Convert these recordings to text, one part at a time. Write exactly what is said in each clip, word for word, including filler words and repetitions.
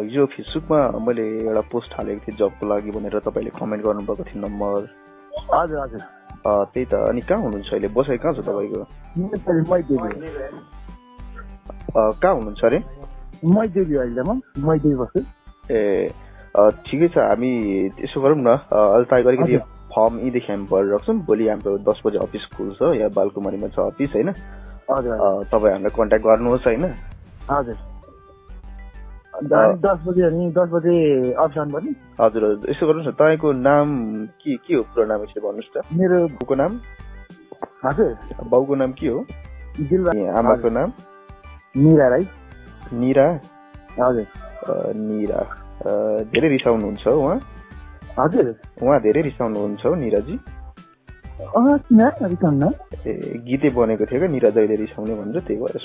हिजो फेसबुकमा मैले एउटा पोस्ट हालेको थिएँ जबको लागि भनेर तपाईँले कमेन्ट गर्नुभएको थियो नम्बर। हजुर हजुर त्यही त। अनि कहाँ हुनुहुन्छ अहिले? बसाइ कहाँ छ तपाईँको? कहाँ हुनुहुन्छ अरे? ए ठिकै छ। हामी यसो गरौँ न, अहिले त अलिकति फर्म यहीँदेखि हामी भरेर राख्छौँ। भोलि हाम्रो दस बजे अफिस खुल्छ, यहाँ बालकुमारीमा छ अफिस होइन। तपाईँ हामीलाई कन्ट्याक्ट गर्नुहोस् होइन। हजुर दस बजे अनि दस बजे अफिस आउनुपर्ने। हजुर हजुर यसो गर्नुहोस् न, तपाईँको नाम के के हो? पुरो नाम यसरी भन्नुहोस् त। मेरो बाउको नाम? हजुर बाउको नाम के हो? आमाको नाम? निरा राई। निरा? हजुर निरा। धेरै रिसाउनुहुन्छ हो उहाँ? हजुर उहाँ धेरै रिसाउनुहुन्छ हो निराजी? ए गीतै बनेको थियो क्या निरा जहिले रिसाउने भनेर, त्यही भएर।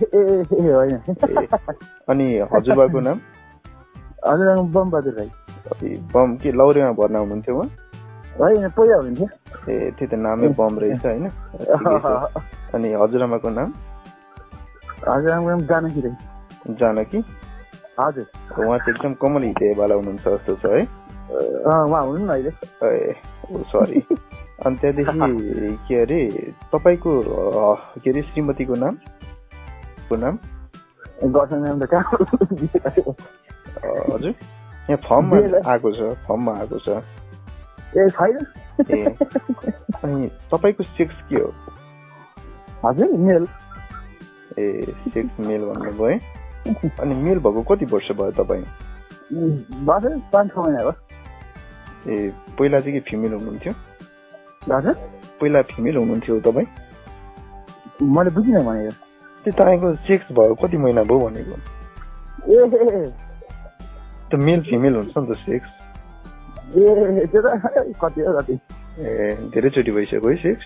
अनि हजुरबाको नाम? हजुर बम बहादुर राई। बम के लौरेमा भर्ना हुनुहुन्थ्यो उहाँ? होइन पहिला हुनुहुन्थ्यो। ए त्यही त नामै बम रहेछ होइन। अनि हजुरआमाको नाम? हजुरआमाको नाम जानकी राई। जानकी? हजुर उहाँ चाहिँ एकदम कमल हितेवाला हुनुहुन्छ जस्तो छ है। उहाँ हुनु न अहिले। ए सरी। अनि त्यहाँदेखि के अरे तपाईँको के अरे श्रीमतीको नाम? को नाम? हजुर यहाँ फर्ममा आएको छ, फर्ममा आएको छ। ए छैन। ए अनि तपाईँको सेक्स के हो? हजुर मेल। ए सेक्स मेल भन्नुभयो है। अनि मेल भएको कति वर्ष भयो तपाईँ? पाँच छ महिना हो। ए पहिला चाहिँ के फिमेल हुनुहुन्थ्यो? हजुर पहिला फिमेल हुनुहुन्थ्यो तपाईँ? मैले बुझिनँ भनेको। त्यो तपाईँको सेक्स भयो कति महिना भयो भनेको? ए त मेल फिमेल हुन्छ नि त सेक्स। ए त्यो त कति हो कति। ए धेरैचोटि भइसक्यो है सेक्स?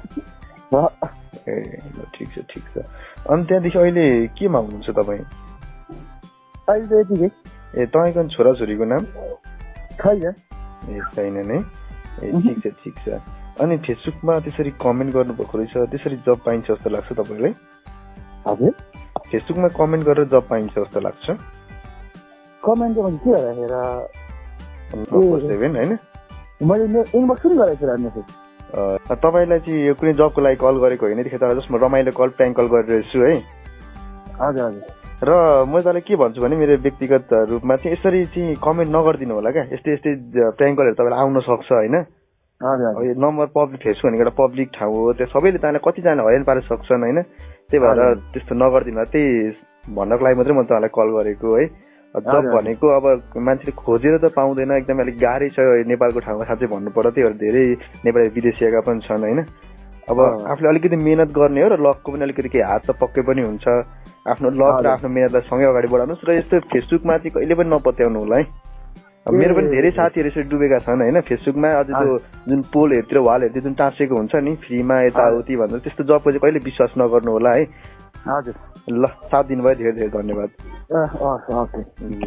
ए ल ठिक छ ठिक छ। अनि त्यहाँदेखि अहिले केमा हुनुहुन्छ तपाईँ? अहिले त यतिकै। ए तपाईँको छोराछोरीको नाम? छैन। ए छैन नै। ए ठिक छ ठिक छ। अनि फेसबुकमा त्यसरी कमेन्ट गर्नुभएको रहेछ, त्यसरी जब पाइन्छ जस्तो लाग्छ तपाईँलाई? हजुर फेसबुकमा कमेन्ट गरेर जब पाइन्छ जस्तो लाग्छ? कमेन्ट चाहिँ के हेर सेभेन होइन? मैले इनबक्स पनि गरेको छु मेसेज। तपाईँलाई चाहिँ यो कुनै जबको लागि कल गरेको होइन, त्यतिखेर जसमा रमाइलो कल प्र्याङ्क कल गरिरहेको छु है। हजुर हजुर। र म तपाईँलाई के भन्छु भने मेरो व्यक्तिगत रूपमा चाहिँ यसरी चाहिँ कमेन्ट नगरिदिनु होला क्या। यस्तै यस्तै प्र्याङ्क कलहरू तपाईँलाई आउन सक्छ होइन। नम्बर पब्लिक फेसबुक भनेको एउटा पब्लिक ठाउँ हो, त्यो सबैले तपाईँलाई कतिजना हैरान पार्न सक्छन् होइन। त्यही भएर त्यस्तो नगरिदिनु। त्यही भन्नको लागि मात्रै म तपाईँलाई कल गरेको है। जब भनेको अब मान्छेले खोजेर त पाउँदैन, एकदमै अलिक गाह्रै छ नेपालको ठाउँमा साँच्चै भन्नुपर्दा। त्यही भएर धेरै नेपाली विदेशीका पनि छन् होइन। अब आफूले अलिकति मेहनत गर्ने हो र लकको पनि अलिकति केही हात त पक्कै पनि हुन्छ। आफ्नो लक र आफ्नो मेहनतलाई सँगै अगाडि बढाउनुहोस् र यस्तो फेसबुकमा चाहिँ कहिले पनि नपत्याउनु होला है। मेरो पनि धेरै साथीहरू यसरी डुबेका छन् होइन। फेसबुकमा अझ त्यो जुन पोलहरूतिर वालहरूतिर जुन टाँसेको हुन्छ नि फ्रीमा यताउति भनेर, त्यस्तो जबको चाहिँ कहिले विश्वास नगर्नु होला है। हजुर ल साथ दिनुभयो धेरै धेरै धन्यवाद। ल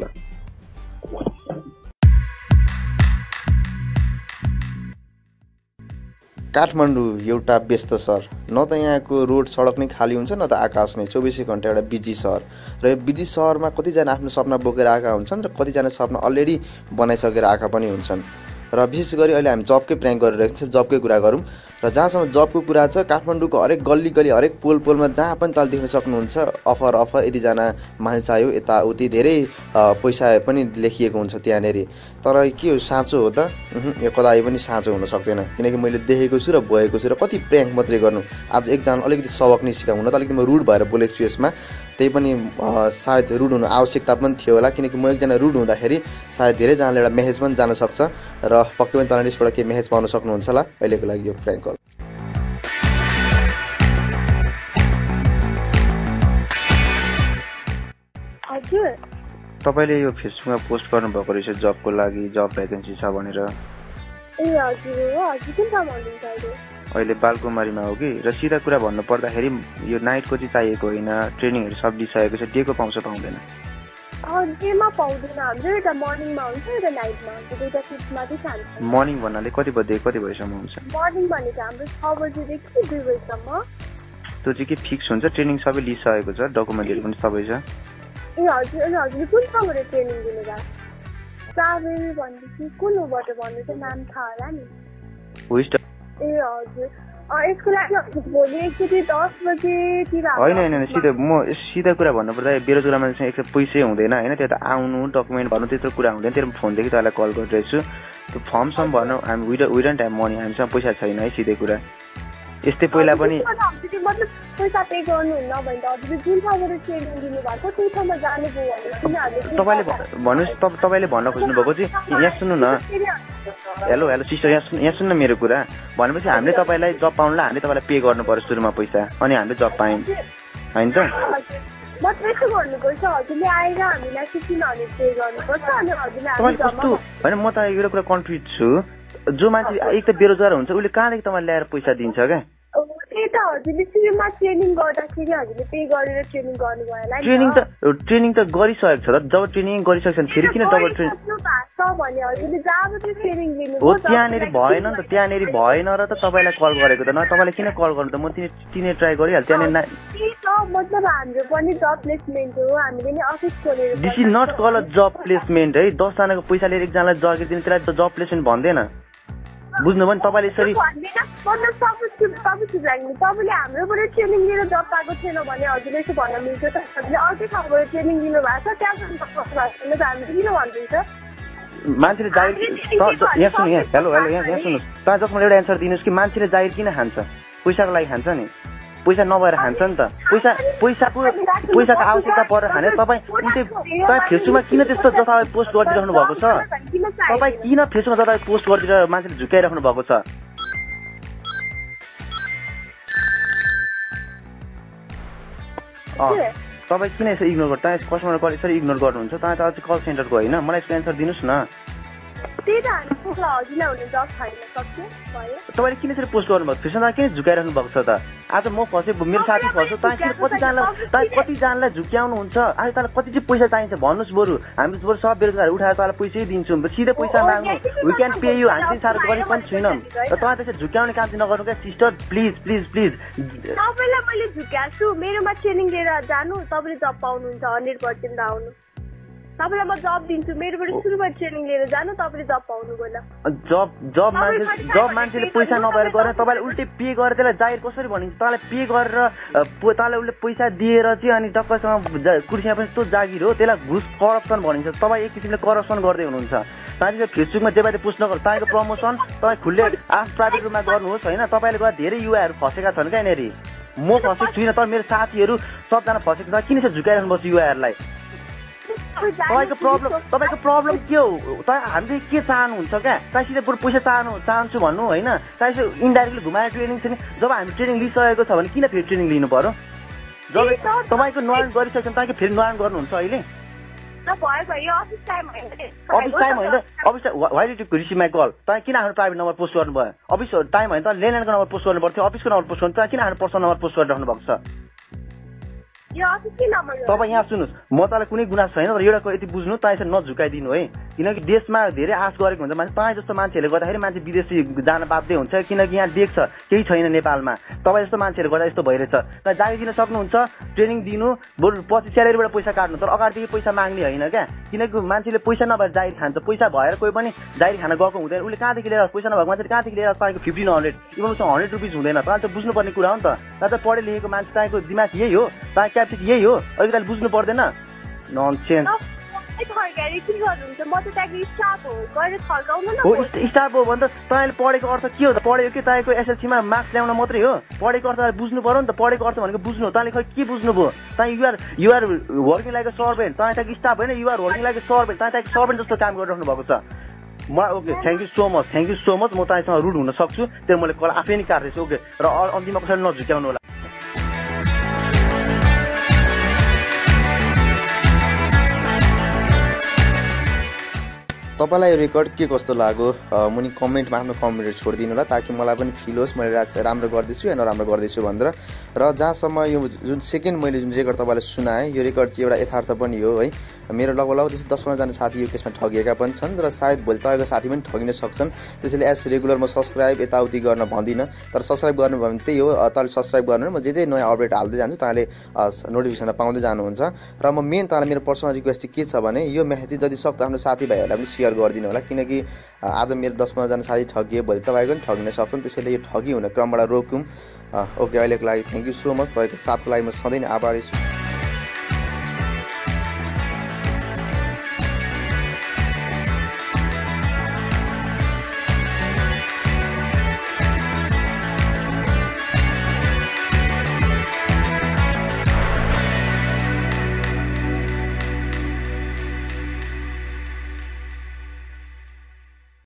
काठमाडौँ एउटा व्यस्त सहर, न त यहाँको रोड सडक नै खाली हुन्छ न त आकाश नै, चौबिसै घन्टा एउटा बिजी सहर। र यो बिजी सहरमा कतिजना आफ्नो सपना बोकेर आएका हुन्छन् र कतिजना सपना अलरेडी बनाइसकेर आएका पनि हुन्छन्। र विशेष गरी अहिले हामी जबकै प्र्याङ्क गरिरहेको छौँ, जबकै कुरा गरौँ। र जहाँसम्म जबको कुरा छ, काठमाडौँको हरेक गल्ली गल्ली हरेक पोल पोलमा जहाँ पनि तल देख्न सक्नुहुन्छ अफर अफर यतिजना मान्छे चाहियो यताउति धेरै पैसा पनि लेखिएको हुन्छ त्यहाँनिर। तर के हो साँचो हो त? यो कदापि पनि साँचो हुन सक्दैन, किनकि मैले देखेको छु र भएको छु। र कति प्र्याङ्क मात्रै गर्नु, आज एकजना अलिकति सबक नै सिकाउनु। त अलिकति म रुड भएर बोलेको छु यसमा, त्यही पनि सायद रुड हुनु आवश्यकता पनि थियो होला, किनकि म एकजना रुड हुँदाखेरि सायद धेरैजनाले एउटा मेसेज पनि जान सक्छ र पक्कै पनि तपाईले यसबाट केही मेसेज पाउन सक्नुहुन्छ होला। अहिलेको लागि यो प्र्याङ्क कल। हजुर तपाईँले यो फेसबुकमा पोस्ट गर्नुभएको रहेछ जबको लागि, जब भ्याकेन्सी छ भनेर। ए हजुर हो। हजुर कुन ठाउँमा हुनुहुन्छ अहिले? अहिले बालकुमारीमा हो कि। र सिधा कुरा भन्नु पर्दाखेरि यो नाइटको चाहिँ चाहिएको होइन, ट्रेनिङहरू सब दिइसकेको छ। डेको पाउँछ पाउँदैन? डेमा पाउँदैन हाम्रो, एउटा मर्निङमा हुन्छ एउटा नाइटमा हुन्छ, दुईवटा सिफ्टमा चाहिँ खान्छ। मर्निङ भन्नाले कति बजे कति बजीसम्म हुन्छ? मर्निङ भनेको हाम्रो छ बजीदेखि दुई बजीसम्म। त्यो चाहिँ के फिक्स हुन्छ? ट्रेनिङ सबै लिइसकेको छ, डकुमेन्टहरू पनि सबै छ? ए हजुर अनि हजुरले कुन ठाउँबाट ट्रेनिङ दिनुभएको ट्राभल भनेपछि कुनबाट भन्नु चाहिँ नाम थाहा होला नि ए हजुर यसको लागि भोलि एकचोटि दस बजेतिर होइन होइन सिधै म सिधा कुरा भन्नुपर्दा बेरोजगार मान्छेसँग एकखेप पैसै हुँदैन होइन त्यो त आउनु डकुमेन्ट भर्नु त्यत्रो कुरा हुँदैन तेरो फोनदेखि तपाईँलाई कल गरिरहेको छु त्यो फर्म सम भर्नु हामी विड विडन्ट ह्याभ मनी हामीसँग पैसा छैन है सिधै कुरा यस्तै पहिला पनि मतलब पैसा पे गर्नुहुन्न भने त हजुरले जुन ठाउँबाट ट्रेनिङ दिनुभएको त्यो ठाउँमा जानुभयो तपाईँले भन्नुहोस् तपाईँले भन्न खोज्नुभएको चाहिँ यहाँ सुन्नु न हेलो हेलो सिस्टर यहाँ यहाँ सुन्नु मेरो कुरा भनेपछि हामीले तपाईँलाई जब पाउनुलाई हामीले तपाईँलाई पे गर्नु पर्यो सुरुमा पैसा अनि हामीले जब पायौँ होइन त म त्यसो गर्नुपर्छ हजुरले आएर हामीलाई फिफ्टिन हन्ड्रेड पे गर्नुपर्छ अनि हजुरले कस्तो होइन म त एउटा कुरा कन्फ्युज छु जो मान्छे एक त बेरोजगार हुन्छ उसले कहाँदेखि तपाईँले ल्याएर पैसा दिन्छ क्या त्यही त हजुरले सुरुमा ट्रेनिङ गर्दाखेरि हजुरले पे गरेर ट्रेनिङ गर्नुभयो होला ट्रेनिङ त ट्रेनिङ त गरिसकेको छ त जब ट्रेनिङ गरिसकेको छ फेरि किन डबल ट्रेनिङ भने हजुरले जब त्यो ट्रेनिङ लिनु हो त्यहाँनिर भएन नि त त्यहाँनिर भएन र त तपाईँलाई कल गरेको त न तपाईँलाई किन कल गर्नु त म तिनी तिनी ट्राई गरिहाल्छु त्यहाँनिर मतलब हाम्रो पनि जब प्लेसमेन्ट हो हामीले नि अफिस खोलेर this is not call a job placement है दसजनाको पैसा लिएर एकजनालाई जगिर दिने त्यसलाई त जब प्लेसमेन्ट भन्दैन बुझ्नुभयो नि तपाईँले यसरी तपाईँले हाम्रोबाट ट्रेनिङ लिएर जब पाएको थिएन भने हजुरले यसो भन्न मिल्छ त हजुरले अर्कै ठाउँबाट ट्रेनिङ लिनुभएको छ त्यहाँ हामीले किन भनिदिन्छ मान्छेले जागिर यहाँ सुन्नु यहाँ हेलो हेलो यहाँ यहाँ सुन्नुहोस् तपाईँ जसमा एउटा एन्सर दिनुहोस् कि मान्छेले जागिर किन खान्छ पैसाको लागि खान्छ नि पैसा नभएर खान्छ नि त पैसा पैसाको पैसाको आवश्यकता परेर खाने तपाईँ उल्टै तपाईँ फेसबुकमा किन त्यस्तो जताभावी पोस्ट गरिदिइराख्नु भएको छ तपाईँ किन फेसबुकमा जताभावी पोस्ट गरिदिएर मान्छेले झुकाइराख्नु भएको छ तपाईँ किन यसो इग्नोर गर्नु तपाईँ कस्टमर कल यसरी इग्नोर गर्नुहुन्छ तपाईँ त अझै कल सेन्टरको होइन मलाई यसको एन्सर दिनुहोस् न तपाईँले किन यसरी पोस्ट गर्नुभएको फेसबुकमा किन झुकाइराख्नु भएको छ त आज म फसेँ मेरो साथी फस्यो तपाईँ किन कतिजनालाई तपाईँ कतिजनालाई झुक्याउनुहुन्छ आज तपाईँलाई कति चाहिँ पैसा चाहिन्छ भन्नुहोस् बरु हामी बरु सब बेरोजगार उठाएर तपाईँलाई पैसै दिन्छौँ सिधै पैसा माग्नु वी क्यान पे यु हामी चाहिँ साह्रो गरिब पनि छैनौँ र तपाईँ त्यसरी झुक्याउने काम चाहिँ नगर्नु क्या सिस्टर प्लिज प्लिज प्लिज तपाईँलाई मैले झुक्याएको छु मेरोमा ट्रेनिङ लिएर जानु तपाईँले जब पाउनुहुन्छ हन्ड्रेड पर्सेन्ट आउनु तपाईँलाई म जब दिन्छु मेरोबाट सुरुबाट ट्रेनिङ लिएर जानु तपाईँले जब पाउनु गयो जब जब मान्छे जब मान्छेले पैसा नभएर गरेर तपाईँले उल्टै पे गरेर त्यसलाई जागिर कसरी भनिन्छ तपाईँलाई पे गरेर तपाईँलाई उसले पैसा दिएर चाहिँ अनि तपाईँसँग कुर्सीमा पनि यस्तो जागिर हो त्यसलाई घुस करप्सन भनिन्छ तपाईँ एक किसिमले करप्सन गर्दै हुनुहुन्छ तपाईँ फेसबुकमा जे बारे पुस्ट नगर तपाईँको प्रमोसन तपाईँ खुल्ले आफ्नो प्राइभेट रूपमा गर्नुहोस् होइन तपाईँले गर्दा धेरै युवाहरू फसेका छन् क्या यहाँनिर म फसेको छुइनँ तर मेरो साथीहरू सबजना फसेको छ किन चाहिँ झुकाइराख्नु पर्छ युवाहरूलाई तपाईँको प्रब्लम तपाईँको प्रब्लम के हो तपाईँ हामीले के चाहनुहुन्छ क्या तपाईँ सिधै बरु पैसा चाहनु चाहन्छु भन्नु होइन तपाईँ इन्डाइरेक्टली घुमाएर ट्रेनिङ छ नि जब हामी ट्रेनिङ लिइसकेको छ भने किन फेरि ट्रेनिङ लिनु पर्यो जब तपाईँको नयन गरिसकेको छ तपाईँको फेरि नयन गर्नुहुन्छ अहिले अफिस टाइम होइन office why did you receive my call तपाईँ किन आफ्नो प्राइभेट नम्बर पोस्ट गर्नुभयो अफिस टाइम होइन त ल्यान्डलाइनको नम्बर पोस्ट गर्नु पर्थ्यो अफिसको नम्बर पोस्ट गर्नु तपाईँ किन आफ्नो पर्सनल नम्बर पोस्ट गरिराख्नु भएको छ तपाईँ यहाँ सुन्नुहोस् म तपाईँलाई कुनै गुनासो छैन तर एउटा यति बुझ्नु तपाईँ यसरी नझुकाइदिनु है किनकि देशमा धेरै आश गरेको हुन्छ मान्छे तपाईँ जस्तो मान्छेहरूले गर्दाखेरि मान्छे विदेशी जान बाध्य हुन्छ किनकि यहाँ देख्छ केही छैन नेपालमा तपाईँ जस्तो मान्छेहरू गर्दा यस्तो भइरहेछ तपाईँ जागिर दिन सक्नुहुन्छ ट्रेनिङ दिनु बरु पछि स्यालेरीबाट पैसा काट्नु तर अगाडिदेखि पैसा माग्ने होइन क्या किनकि मान्छेले पैसा नभएर जागिर खान्छ पैसा भएर कोही पनि जागिर खान गएको हुँदैन उसले कहाँदेखि लिएर पैसा नभएको मान्छेले कहाँदेखि लिएर तपाईँको फिफ्टिन हन्ड्रेड इभन उसको हन्ड्रेड रुपिस हुँदैन तपाईँ त बुझ्नुपर्ने कुरा हो नि त तपाईँ त पढे लेखेको मान्छे तपाईँको दिमाग यही हो तपाईँ क्याप्सिक यही हो अलिकति बुझ्नु पर्दैन ननसेन्स हो स्टाफ हो भने त तपाईँले पढेको अर्थ के हो त पढेको कि तपाईँको एसएलसीमा मार्क्स ल्याउन मात्रै हो पढेको अर्थ बुझ्नु पर्यो नि त पढेको अर्थ भनेको बुझ्नु हो तपाईँले खै के बुझ्नुभयो तपाईँ you're you're working like a servant तपाईँ त्यहाँको स्टाफ होइन you're working like a servant तपाईँ त्यहाँको सर्भेन्ट जस्तो काम गरिराख्नु भएको छ मलाई okay thank you so much thank you so much म तपाईँसँग रुड हुन सक्छु त्यो मैले कल आफै नै काट्दैछु ओके र अन्तिममा कसरी नझुक्याउनु होला तपाईँलाई यो रेकर्ड के कस्तो लाग्यो मुनि कमेन्टमा आफ्नो कमेन्टहरू छोडिदिनु होला ताकि मलाई पनि फिल होस् मैले राम्रो गर्दैछु या नराम्रो गर्दैछु भनेर र जहाँसम्म यो जुन सेकेन्ड मैले जुन रेकर्ड तपाईँलाई सुनाएँ यो रेकर्ड चाहिँ एउटा यथार्थ पनि हो है मेरो लगभग लगभग त्यस्तै दस पन्ध्रजना साथी यो केसमा ठगिएका पनि छन् र सायद भोलि तपाईँको साथी पनि ठगिन सक्छन्। त्यसैले एज रेगुलर म सब्सक्राइब यताउति गर्न भन्दिनँ, तर सब्सक्राइब गर्नुभयो भने त्यही हो, तपाईँले सब्सक्राइब गर्नु म जे जे नयाँ अपडेट हाल्दै जान्छु तपाईँले नोटिफिकेसन पाउँदै जानुहुन्छ। र म मेन तपाईँलाई मेरो पर्सनल रिक्वेस्ट चाहिँ के छ भने यो मेसेज चाहिँ जति सक्दो आफ्नो साथीभाइहरूलाई पनि सेयर गरिदिनु होला, किनकि आज मेरो दस पन्ध्रजना साथी ठगिए भोलि तपाईँको पनि ठगिन सक्छन्। त्यसैले यो ठगी हुने क्रमबाट रोकौँ। ओके, अहिलेको लागि थ्याङ्क यू सो मच। तपाईँको साथको लागि म सधैँ नै आभारी छु।